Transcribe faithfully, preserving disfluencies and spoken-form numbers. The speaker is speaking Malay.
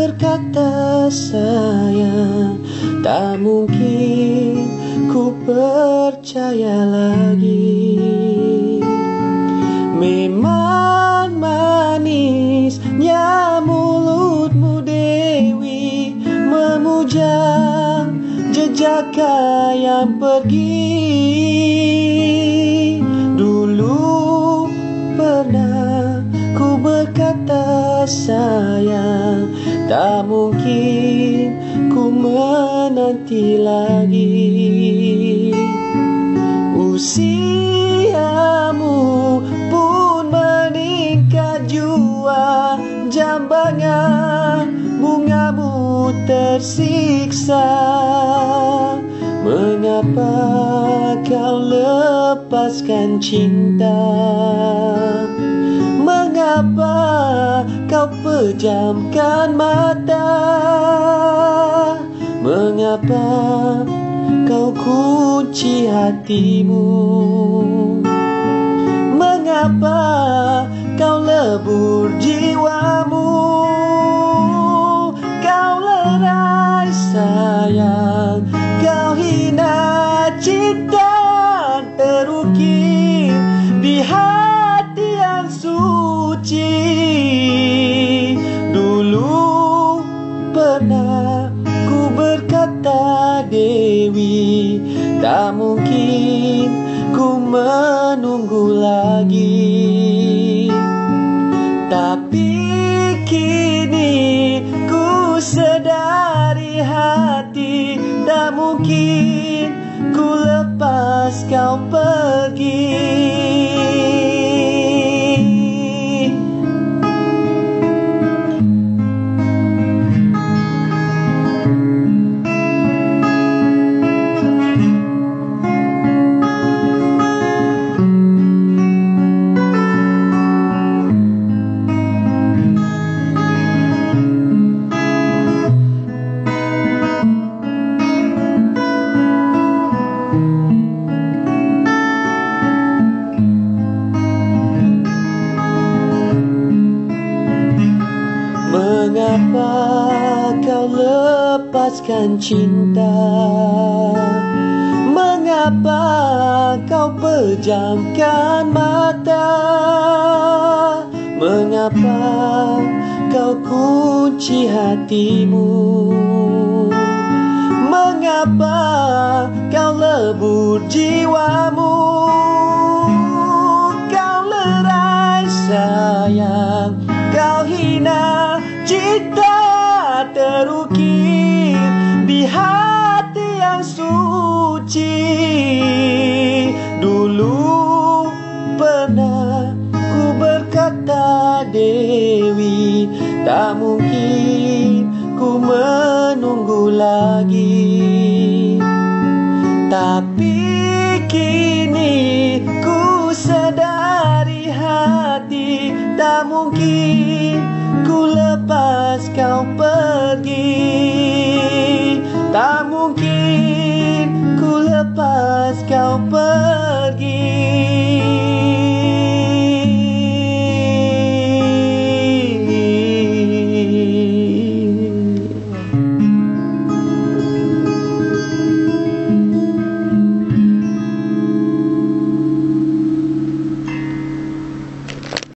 berkata sayang, tak mungkin ku percaya lagi. Memang manisnya mulutmu Dewi, memuja jejak yang pergi. Dulu pernah ku berkata sayang, tak mungkin ku menanti lagi. Usiamu pun meningkat jua, jambangan bungamu tersiksa. Mengapa kau lepaskan cinta? Mengapa kau pejamkan mata? Mengapa kau kunci hatimu? Mengapa kau lebur jiwamu? Kau lerai sayang, kau hina cinta terukir di hati yang suci. Dulu pernah ku berkata Dewi, tak mungkin ku menunggu lagi. Tapi kini ku sedari hati, tak mungkin ku lepas kau pergi. Mengapa kau lepaskan cinta? Mengapa kau pejamkan mata? Mengapa kau kunci hatimu? Mengapa kau lebur jiwamu? Kau lerai sayang, kau hina cinta terukir di hati yang suci. Dulu pernah ku berkata Dewi, tak mungkin ku menunggu lagi. Tapi kini ku sadari hati, tak mungkin ku lepas kau pergi. Tak mungkin